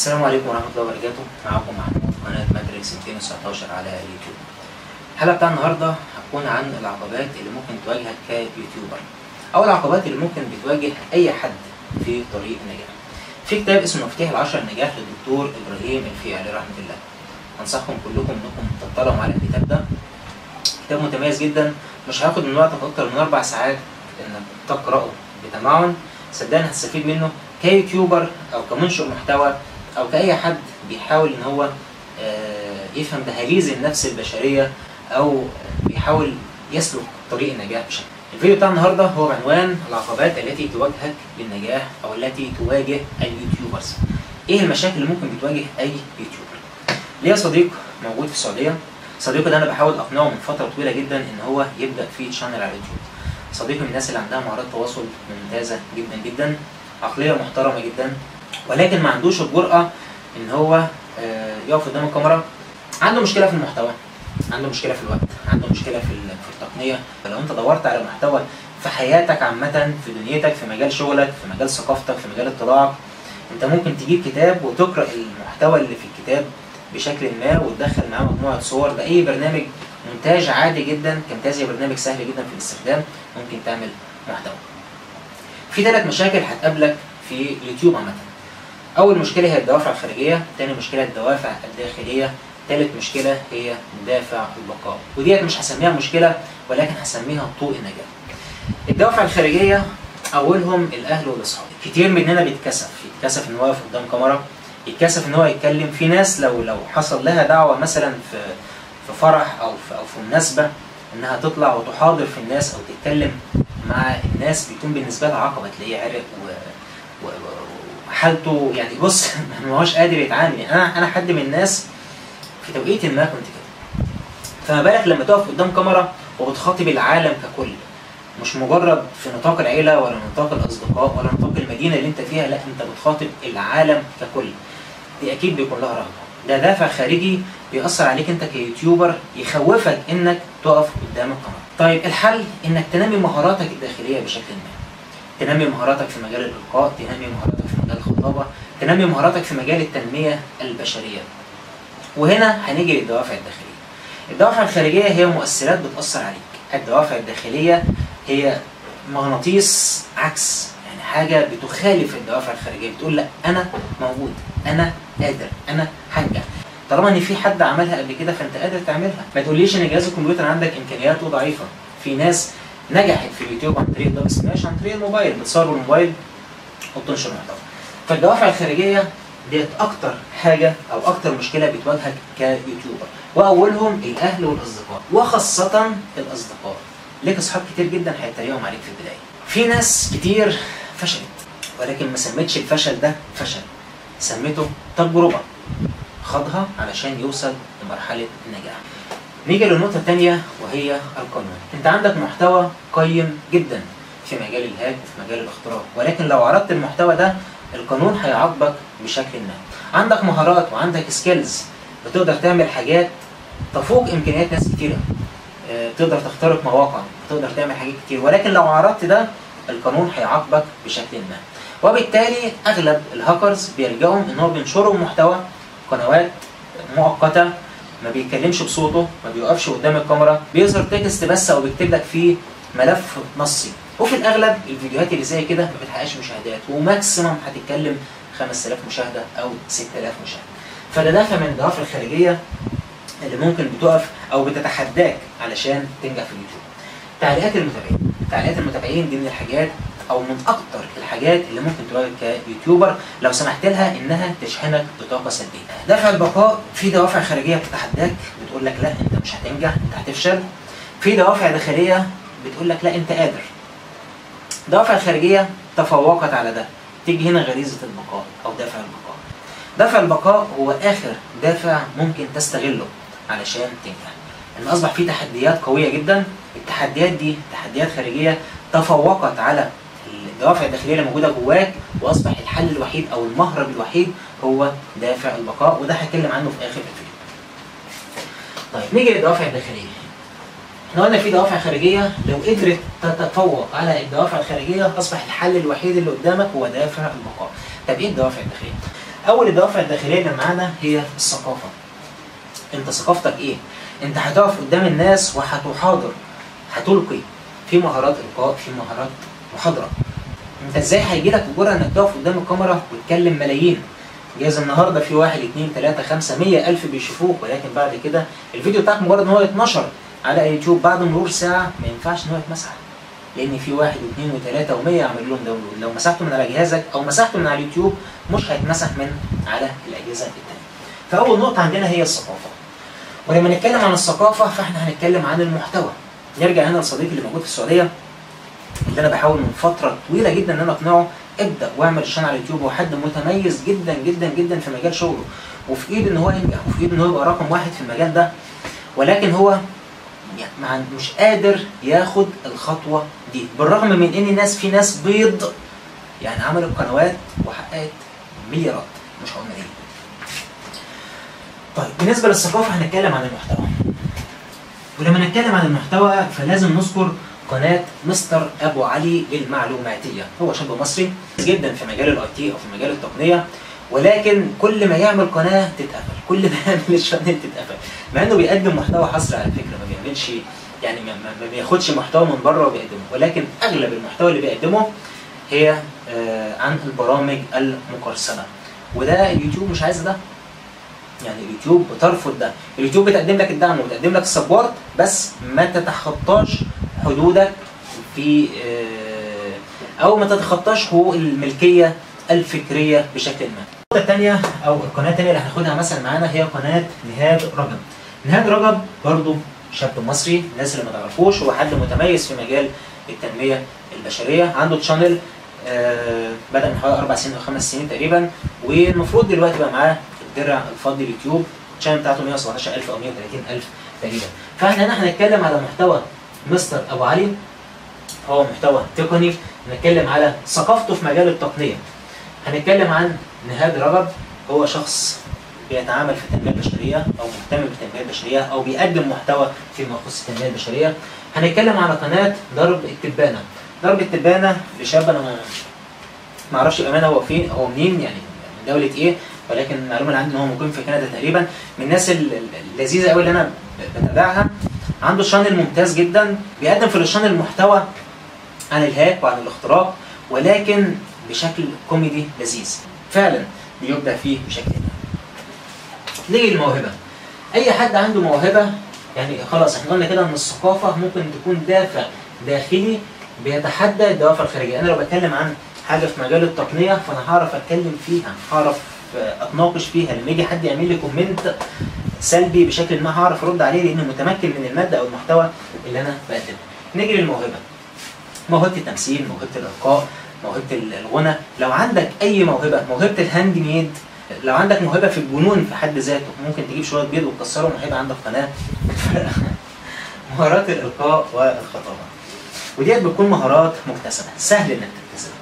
السلام عليكم ورحمة الله وبركاته. معاكم محمود، قناة ماتريكس 219 على اليوتيوب. الحلقة بتاع النهاردة هتكون عن العقبات اللي ممكن تواجهك كيوتيوبر، أو العقبات اللي ممكن بتواجه أي حد في طريق النجاح. في كتاب اسمه مفتاح العشر النجاح للدكتور إبراهيم الفقي عليه رحمة الله. أنصحكم كلكم إنكم تطلعوا على الكتاب ده. كتاب متميز جدا، مش هياخد من وقتك أكتر من 4 ساعات إنك تقرأه بتمعن. صدقني هتستفيد منه كيوتيوبر أو كمنشئ محتوى أو كأي حد بيحاول إن هو يفهم دهاليز النفس البشرية أو بيحاول يسلك طريق النجاح بشكل. الفيديو بتاع النهارده هو بعنوان العقبات التي تواجهك للنجاح أو التي تواجه اليوتيوبرز. إيه المشاكل اللي ممكن بتواجه أي يوتيوبر؟ ليا صديق موجود في السعودية، صديقي ده أنا بحاول أقنعه من فترة طويلة جدا إن هو يبدأ في شانل على اليوتيوب. صديقي من الناس اللي عندها مهارات تواصل ممتازة جدا جدا، عقلية محترمة جدا، ولكن ما عندوش الجرأة إن هو يقف قدام الكاميرا. عنده مشكلة في المحتوى، عنده مشكلة في الوقت، عنده مشكلة في التقنية. فلو أنت دورت على محتوى في حياتك عامة، في دنيتك، في مجال شغلك، في مجال ثقافتك، في مجال اطلاعك، أنت ممكن تجيب كتاب وتقرأ المحتوى اللي في الكتاب بشكل ما وتدخل معاه مجموعة صور بأي برنامج مونتاج عادي جدا. كامتازيا برنامج سهل جدا في الاستخدام، ممكن تعمل محتوى. في 3 مشاكل هتقابلك في اليوتيوب عامة. أول مشكلة هي الدوافع الخارجية، تاني مشكلة الدوافع الداخلية، تالت مشكلة هي دافع البقاء. وديت مش هسميها مشكلة ولكن هسميها طوق النجاح. الدوافع الخارجية أولهم الأهل والأصحاب. كتير مننا يتكسف إن هو يقف قدام كاميرا، يتكسف إن هو يتكلم. في ناس لو حصل لها دعوة مثلا في فرح أو في مناسبة إنها تطلع وتحاضر في الناس أو تتكلم مع الناس، بيكون بالنسبة لها عقبة. تلاقيه عرق وحالته يعني بص ما هوش قادر يتعامل. أنا حد من الناس في توقيت ما كنت كده. فما بالك لما تقف قدام كاميرا وبتخاطب العالم ككل، مش مجرد في نطاق العيلة ولا نطاق الأصدقاء ولا نطاق المدينة اللي أنت فيها، لا أنت بتخاطب العالم ككل. دي أكيد بيكون لها رهبة. ده دافع خارجي بيأثر عليك أنت كيوتيوبر، يخوفك إنك تقف قدام الكاميرا. طيب الحل إنك تنمي مهاراتك الداخلية بشكل ما. تنمي مهاراتك في مجال الإلقاء، تنمي مهاراتك في مجال الخطابة، تنمي مهاراتك في مجال التنمية البشرية. وهنا هنيجي للدوافع الداخلية. الدوافع الخارجية هي مؤثرات بتأثر عليك. الدوافع الداخلية هي مغناطيس عكس، يعني حاجة بتخالف الدوافع الخارجية، بتقول لا أنا موجود، أنا قادر، أنا هنجح. طالما إن في حد عملها قبل كده فأنت قادر تعملها. ما تقوليش إن جهاز الكمبيوتر عندك إمكانياته ضعيفة. في ناس نجحت في اليوتيوب عن طريق دب سماش، عن طريق الموبايل، بتصور بالموبايل وبتنشر محتوى. فالدوافع الخارجية ديت أكتر حاجة أو أكتر مشكلة بتواجهك كيوتيوبر، وأولهم الأهل والأصدقاء، وخاصة الأصدقاء. ليك أصحاب كتير جدا هيتريقوا عليك في البداية. في ناس كتير فشلت ولكن ما سمتش الفشل ده فشل، سميته تجربة خاضها علشان يوصل لمرحلة النجاح. نيجي للنقطة الثانية وهي القانون. أنت عندك محتوى قيم جدا في مجال الهاك وفي مجال الاختراق، ولكن لو عرضت المحتوى ده القانون هيعاقبك بشكل ما. عندك مهارات وعندك سكيلز، بتقدر تعمل حاجات تفوق امكانيات ناس كتيره، تقدر تخترق مواقع، تقدر تعمل حاجات كتير، ولكن لو عرضت ده القانون هيعاقبك بشكل ما. وبالتالي اغلب الهاكرز بيلجأوا ان هو بينشروا محتوى قنوات مؤقته، ما بيتكلمش بصوته، ما بيوقفش قدام الكاميرا، بيظهر تكست بس او بيكتب لك فيه ملف نصي. وفي الاغلب الفيديوهات اللي زي كده ما بتحققش مشاهدات، وماكسيمم هتتكلم 5000 مشاهده او 6000 مشاهده. فده دافع من الدوافع الخارجيه اللي ممكن بتقف او بتتحداك علشان تنجح في اليوتيوب. تعليقات المتابعين دي من الحاجات او من اكتر الحاجات اللي ممكن تواجهك كيوتيوبر لو سمحت لها انها تشحنك بطاقه سلبيه. دافع البقاء، في دوافع خارجيه بتتحداك بتقول لك لا انت مش هتنجح، انت هتفشل. في دوافع داخليه بتقول لك لا انت قادر. الدوافع الخارجيه تفوقت على ده. تيجي هنا غريزه البقاء او دافع البقاء. دافع البقاء هو اخر دافع ممكن تستغله علشان تنجح. ان اصبح في تحديات قويه جدا، التحديات دي تحديات خارجيه تفوقت على الدوافع الداخليه اللي موجوده جواك، واصبح الحل الوحيد او المهرب الوحيد هو دافع البقاء، وده هتكلم عنه في اخر الفيديو. طيب نيجي للدوافع الداخليه. احنا قلنا في دوافع خارجيه، لو قدرت تتفوق على الدوافع الخارجيه اصبح الحل الوحيد اللي قدامك هو دافع البقاء. طب ايه الدوافع الداخليه؟ اول الدوافع الداخليه اللي معانا هي الثقافه. انت ثقافتك ايه؟ انت هتقف قدام الناس وهتحاضر، هتلقي في مهارات القاء، في مهارات محاضره. انت ازاي هيجي لك الجرأه انك تقف قدام الكاميرا وتكلم ملايين؟ جايز النهارده في 1 2 3 5 100,000 بيشوفوك، ولكن بعد كده الفيديو بتاعك مجرد ان هو يتنشر على يوتيوب بعد مرور ساعه ما ينفعش ان هو يتمسح، لان في 1 و2 و3 و100 يعمل لهم داونلود. لو مسحته من على جهازك او مسحته من على اليوتيوب مش هيتمسح من على الاجهزه الثانيه. فاول نقطه عندنا هي الثقافه. ولما نتكلم عن الثقافه فاحنا هنتكلم عن المحتوى. نرجع هنا لصديقي اللي موجود في السعوديه، اللي انا بحاول من فتره طويله جدا ان انا اقنعه ابدا واعمل شانل على اليوتيوب. هو حد متميز جدا جدا جدا في مجال شغله، وفي ايده ان هو ينجح، وفي ايده ان هو يبقى رقم واحد في المجال ده، ولكن هو يعني مش قادر ياخد الخطوه دي، بالرغم من ان في ناس بيض يعني عملوا قنوات وحققت مليارات، مش هقول ملايين. طيب بالنسبه للثقافه هنتكلم عن المحتوى. ولما نتكلم عن المحتوى فلازم نذكر قناه مستر ابو علي للمعلوماتيه. هو شاب مصري جدا في مجال الاي تي او في مجال التقنيه، ولكن كل ما يعمل قناه تتقفل، كل ما يعمل شانل تتقفل، مع انه بيقدم محتوى حصري على فكره، ما بيعملش يعني ما بياخدش محتوى من بره وبيقدمه، ولكن اغلب المحتوى اللي بيقدمه هي عن البرامج المقرصنه، وده اليوتيوب مش عايز ده. يعني اليوتيوب بترفض ده، اليوتيوب بتقدم لك الدعم وبتقدم لك السبورت، بس ما تتخطاش حدودك في او ما تتخطاش حقوق الملكيه الفكريه بشكل ما. النقطه الثانيه او القناه الثانيه اللي هناخدها مثلا معانا هي قناه نهاد رجب. نهاد رجب برضو شاب مصري، الناس اللي ما تعرفوش هو حد متميز في مجال التنميه البشريه، عنده تشانل بدا من حوالي 4 سنين او 5 سنين تقريبا، والمفروض دلوقتي بقى معاه الدرع الفضي اليوتيوب، الشانل بتاعته 117,000 او 130,000 تقريبا. فاحنا هنا هنتكلم على محتوى مستر ابو علي، هو محتوى تقني، هنتكلم على ثقافته في مجال التقنيه. هنتكلم عن نهاد رجب، هو شخص بيتعامل في التنميه البشريه او مهتم بالتنميه البشريه او بيقدم محتوى فيما يخص التنميه البشريه. هنتكلم على قناه درب التبانه. درب التبانه لشاب انا ما اعرفش بامانه هو فين، هو منين يعني من دوله ايه، ولكن المعلومه اللي عندي ان هو مقيم في كندا تقريبا، من الناس اللذيذه قوي اللي انا بتابعها. عنده شانل ممتاز جدا، بيقدم في الشانل محتوى عن الهاك وعن الاختراق، ولكن بشكل كوميدي لذيذ فعلا بيبدع فيه بشكل ما. نيجي للموهبه. اي حد عنده موهبه، يعني خلاص احنا قلنا كده ان الثقافه ممكن تكون دافع داخلي بيتحدى الدوافع الخارجيه. انا لو بتكلم عن حاجه في مجال التقنيه فانا هعرف اتكلم فيها، هعرف اتناقش فيها، لما يجي حد يعمل لي كومنت سلبي بشكل ما هعرف ارد عليه لانه متمكن من الماده او المحتوى اللي انا بقدمه. نيجي للموهبه. موهبه التمثيل، موهبه الالقاء، موهبه الغنى. لو عندك اي موهبه، موهبه الهاند ميد، لو عندك موهبه في الجنون في حد ذاته، ممكن تجيب شويه بيض وتكسرهم وهيبقى عندك قناه. مهارات الالقاء والخطابه، وديت بتكون مهارات مكتسبه، سهل انك تكتسبها.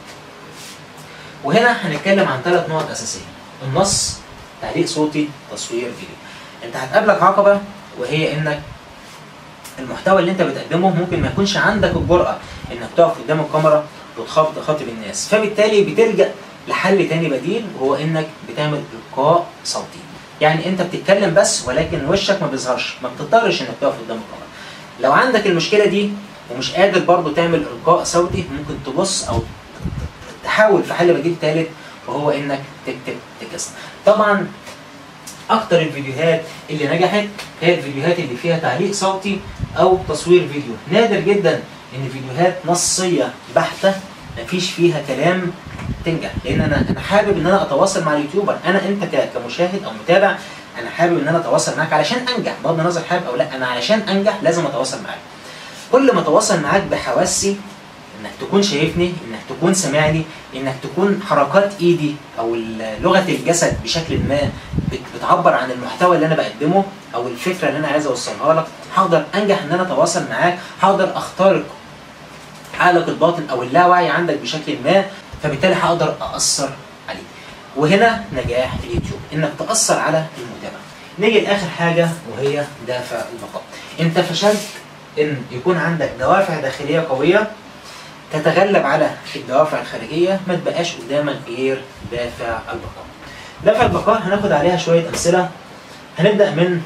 وهنا هنتكلم عن 3 نقط اساسيه: النص، تعليق صوتي، تصوير فيديو. انت هتقابلك عقبه، وهي انك المحتوى اللي انت بتقدمه ممكن ما يكونش عندك الجرأة انك تقف قدام الكاميرا وتخاطب الناس، فبالتالي بتلجأ لحل تاني بديل، وهو انك بتعمل القاء صوتي. يعني انت بتتكلم بس ولكن وشك ما بيظهرش، ما بتضطرش انك تقف قدام الكاميرا. لو عندك المشكلة دي ومش قادر برضه تعمل القاء صوتي، ممكن تبص او تحاول في حل بديل ثالث، وهو انك تكتب تكست. طبعا اكتر الفيديوهات اللي نجحت هي الفيديوهات اللي فيها تعليق صوتي او تصوير فيديو. نادر جدا ان فيديوهات نصيه بحته مفيش فيها كلام تنجح، لان انا حابب ان انا اتواصل مع اليوتيوبر. انت كمشاهد او متابع، انا حابب ان انا اتواصل معاك علشان انجح، بغض النظر حابب او لا، انا علشان انجح لازم اتواصل معاك. كل ما اتواصل معاك بحواسي، انك تكون شايفني، انك تكون سامعني، انك تكون حركات ايدي او لغه الجسد بشكل ما بتعبر عن المحتوى اللي انا بقدمه او الفكره اللي انا عايز اوصلها لك، هقدر انجح ان انا اتواصل معاك، هقدر اخترق عقلك الباطن او اللاوعي عندك بشكل ما، فبالتالي هقدر اثر عليك. وهنا نجاح اليوتيوب، انك تاثر على المتابع. نيجي لاخر حاجه وهي دافع البقاء. انت فشلت ان يكون عندك دوافع داخليه قويه تتغلب على الدوافع الخارجيه، ما تبقاش قدامك غير دافع البقاء. دافع البقاء هناخد عليها شويه امثله. هنبدا من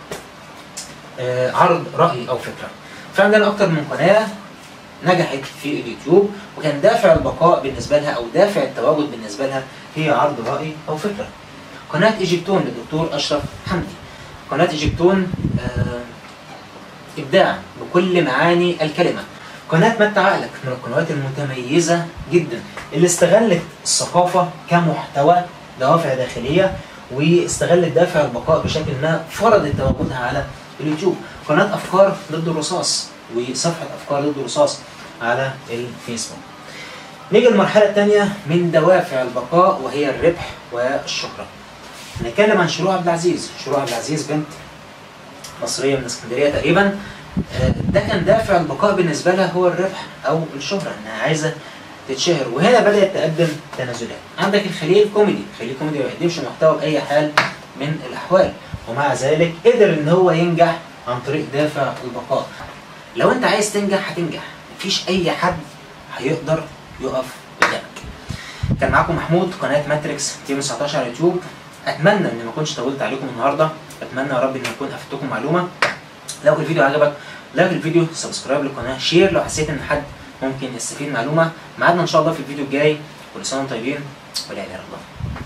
عرض راي او فكره. فعندنا اكتر من قناه نجحت في اليوتيوب وكان دافع البقاء بالنسبه لها او دافع التواجد بالنسبه لها هي عرض راي او فكره. قناه ايجيبتون للدكتور اشرف حمدي. قناه ايجيبتون ابداع بكل معاني الكلمه. قناه متع عقلك من القنوات المتميزه جدا اللي استغلت الثقافه كمحتوى دوافع داخليه، واستغلت دافع البقاء بشكل ما فرضت تواجدها على اليوتيوب. قناه افكار ضد الرصاص وصفحه افكار ضد الرصاص على الفيسبوك. نيجي للمرحله الثانيه من دوافع البقاء وهي الربح والشهره. هنتكلم عن شروق عبد العزيز. شروق عبد العزيز بنت مصريه من اسكندريه تقريبا. ده كان دافع البقاء بالنسبه لها هو الربح او الشهره، انها عايزه تتشهر. وهنا بدات تقدم تنازلات. عندك الخليل كوميدي. الخليل كوميدي ما بيقدمش محتوى باي حال من الاحوال، ومع ذلك قدر ان هو ينجح عن طريق دافع البقاء. لو انت عايز تنجح هتنجح، مفيش اي حد هيقدر يقف قدامك. كان معاكم محمود، قناه ماتريكس تيم 19 على اليوتيوب. اتمنى اني ما كنتش طولت عليكم النهارده، اتمنى يا رب ان اكون افدتكم معلومه. لو الفيديو عجبك لايك الفيديو، سبسكرايب للقناه، شير لو حسيت ان حد ممكن يستفيد معلومه. ميعادنا ان شاء الله في الفيديو الجاي. كل سنه وانتم طيبين ولا اله الا الله.